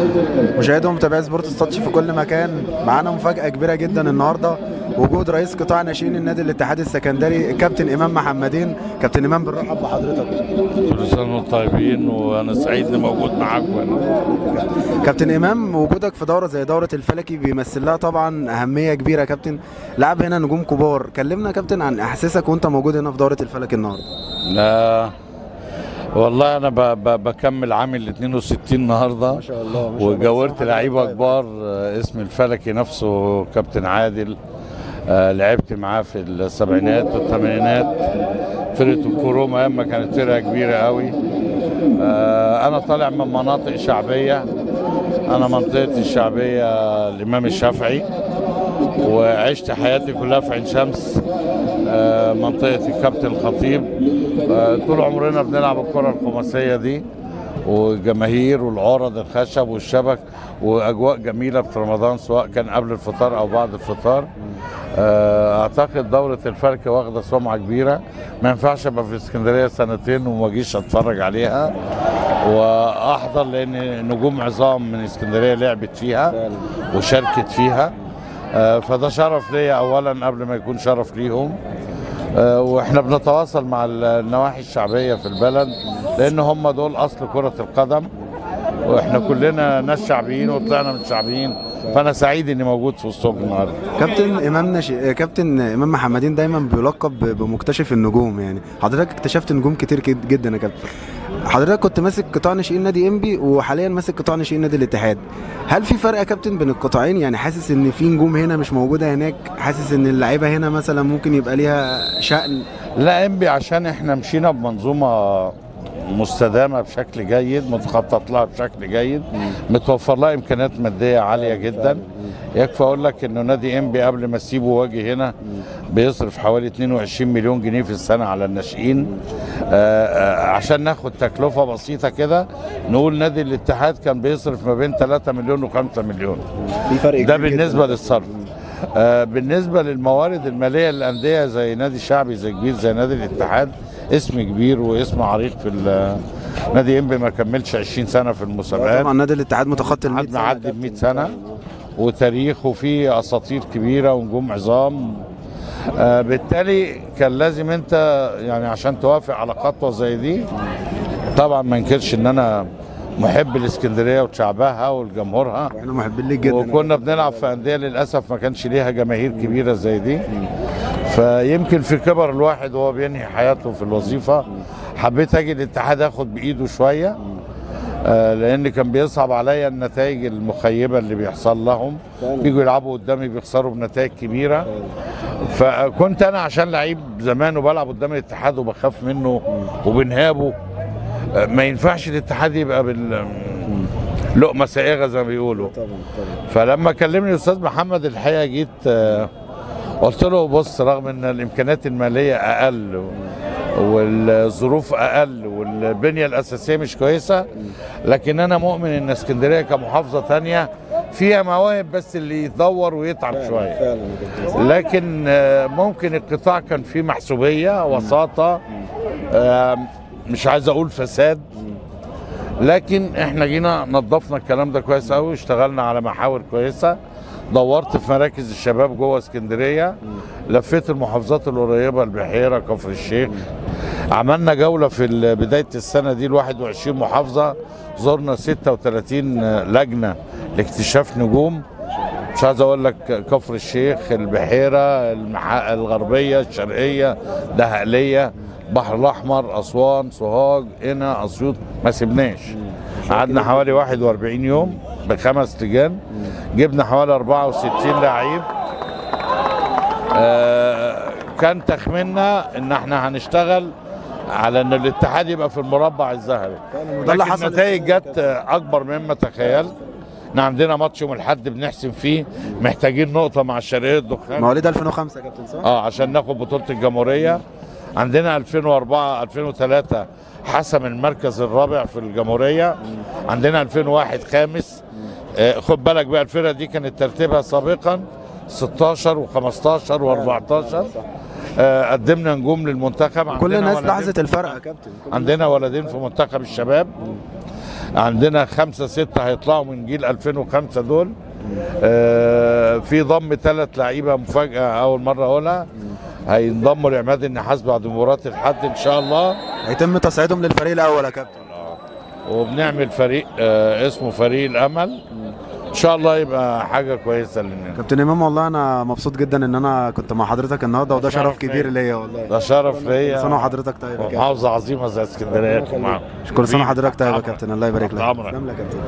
مشاهدي ومتابعي سبورت التاتش في كل مكان، معانا مفاجأة كبيرة جدا النهارده، وجود رئيس قطاع ناشئين النادي الاتحاد السكندري الكابتن إمام محمدين. كابتن إمام بنرحب بحضرتك. كل سنة وانتم طيبين، وانا سعيد اني موجود معاكم هنا. كابتن إمام، وجودك في دورة زي دورة الفلكي بيمثل لها طبعا أهمية كبيرة يا كابتن. لعب هنا نجوم كبار، كلمنا يا كابتن عن إحساسك وأنت موجود هنا في دورة الفلكي النهارده. لا والله انا بكمل عامل 62 النهارده، ما شاء الله وجاورت لعيبه كبار. اسم الفلكي نفسه كابتن عادل، لعبت معاه في السبعينات والثمانينات. فرقه الكروم ايام ما كانت فرقه كبيره قوي. انا طالع من مناطق شعبيه، انا منطقتي الشعبيه الامام الشافعي، وعشت حياتي كلها في عين شمس، منطقه الكابتن الخطيب. طول عمرنا بنلعب الكره الخماسيه دي، والجماهير والعرض الخشب والشبك، واجواء جميله في رمضان سواء كان قبل الفطار او بعد الفطار. اعتقد دوره الفلكي واخده سمعه كبيره، ما ينفعش ابقى في اسكندريه سنتين وما اجيش اتفرج عليها واحضر، لان نجوم عظام من اسكندريه لعبت فيها وشاركت فيها. فده شرف ليا اولا قبل ما يكون شرف ليهم. واحنا بنتواصل مع النواحي الشعبيه في البلد، لان هم دول اصل كره القدم، واحنا كلنا ناس شعبيين وطلعنا من شعبيين. فانا سعيد اني موجود في وسطهم النهارده. كابتن امام محمدين دايما بيلقب بمكتشف النجوم، يعني حضرتك اكتشفت نجوم كتير جدا يا كابتن. حضرتك كنت ماسك قطاع ناشئين نادي انبي، وحاليا ماسك قطاع ناشئين نادي الاتحاد. هل في فرق يا كابتن بين القطاعين؟ يعني حاسس ان في نجوم هنا مش موجوده هناك؟ حاسس ان اللعيبه هنا مثلا ممكن يبقى ليها شأن؟ لا، انبي عشان احنا مشينا بمنظومه مستدامه بشكل جيد، متخطط لها بشكل جيد، متوفر لها امكانيات ماديه عاليه جدا. يكفي اقول لك انه نادي انبي قبل ما اسيبه واجي هنا بيصرف حوالي 22 مليون جنيه في السنه على الناشئين. عشان ناخد تكلفه بسيطه كده، نقول نادي الاتحاد كان بيصرف ما بين 3 مليون و5 مليون. في فرق ده بالنسبه للصرف. بالنسبه للموارد الماليه للانديه زي نادي شعبي زي كبير زي نادي الاتحاد، اسم كبير واسم عريق في نادي انبي، ما كملش 20 سنه في المسابقات. طبعا نادي الاتحاد متخطي ال 100 سنه، معدي ب 100 سنه وتاريخ، وفيه اساطير كبيره ونجوم عظام. بالتالي كان لازم انت يعني عشان توافق على خطوه زي دي. طبعا ما انكرش ان انا محب الاسكندريه وشعبها والجمهورها، واحنا محبين ليك جدا، وكنا بنلعب في انديه للاسف ما كانش ليها جماهير كبيره زي دي. فيمكن في كبر الواحد وهو بينهي حياته في الوظيفه حبيت اجي الاتحاد اخد بايده شويه، لان كان بيصعب عليا النتائج المخيبه اللي بيحصل لهم. بيجوا يلعبوا قدامي بيخسروا بنتائج كبيره. فكنت انا عشان لعيب زمان وبلعب قدام الاتحاد وبخاف منه وبنهابه، ما ينفعش الاتحاد يبقى لقمه سائغه زي ما بيقولوا. فلما كلمني الاستاذ محمد الحقيقه جيت قلت له بص، رغم ان الامكانيات الماليه اقل والظروف اقل والبنيه الاساسيه مش كويسه، لكن انا مؤمن ان اسكندريه كمحافظه ثانيه فيها مواهب، بس اللي يدور ويتعب شويه. لكن ممكن القطاع كان فيه محسوبيه وساطه، مش عايز اقول فساد، لكن احنا جينا نظفنا الكلام ده كويس قوي، اشتغلنا على محاور كويسه. دورت في مراكز الشباب جوه اسكندريه، لفيت المحافظات القريبه، البحيره، كفر الشيخ. عملنا جوله في بدايه السنه دي ل 21 محافظه، زرنا 36 لجنه لاكتشاف نجوم. مش عايز اقول لك كفر الشيخ، البحيره، الغربيه، الشرقيه، دهقليه، البحر الاحمر، اسوان، سوهاج، قنا، اسيوط، ما سيبناش. قعدنا حوالي 41 يوم ب5 لجان، جبنا حوالي 64 لعيب. كان تخميننا ان احنا هنشتغل على ان الاتحاد يبقى في المربع الذهبي، لكن النتائج جت اكبر مما تخيلت. احنا عندنا ماتش يوم الاحد بنحسم فيه، محتاجين نقطه مع الشرقيه الدخان، مواليد 2005 يا كابتن صح؟ عشان ناخد بطوله الجمهوريه. عندنا 2004 2003 حسم المركز الرابع في الجمهوريه. عندنا 2001 خامس. خد بالك بقى الفرقه دي كانت ترتيبها سابقا 16 و15 و14. قدمنا نجوم للمنتخب. كل الناس لاحظت الفرق يا كابتن. عندنا ولدين في منتخب الشباب. عندنا 5 6 هيطلعوا من جيل 2005 دول. في ضم 3 لعيبه مفاجاه اول مره اقولها، هينضموا لعماد النحاس بعد مباراه الحد ان شاء الله. هيتم تصعيدهم للفريق الاول يا كابتن. وبنعمل فريق اسمه فريق الامل ان شاء الله، يبقى حاجه كويسه لنا. كابتن امام والله انا مبسوط جدا ان انا كنت مع حضرتك النهارده، وده شرف كبير ليا والله. ده شرف ليا. كل سنه وحضرتك طيب يا كابتن. محافظه عظيمه زي اسكندريه يكون معاكم. كل سنه وحضرتك طيب يا كابتن، الله يبارك لك. تسلم يا كابتن.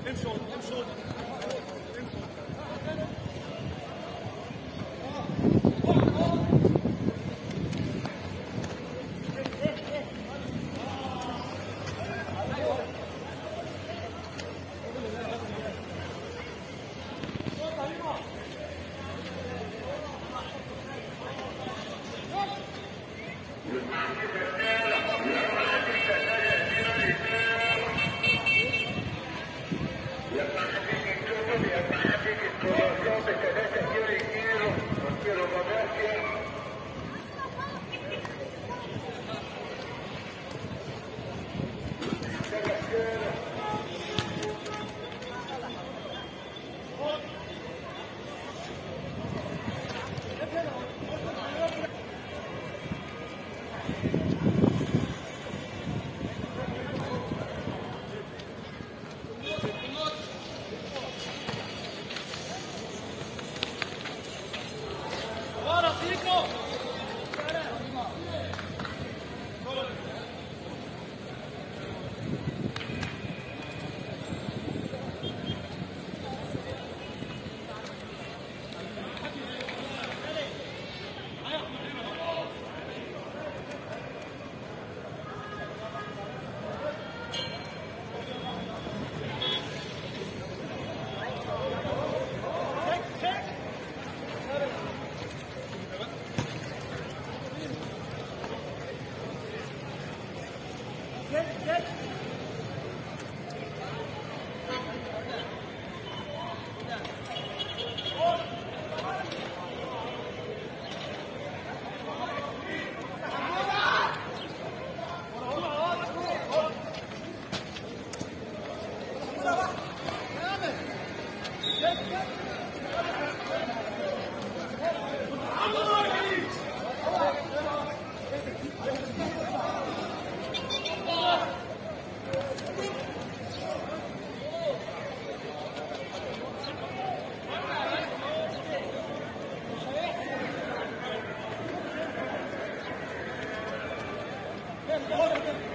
Good.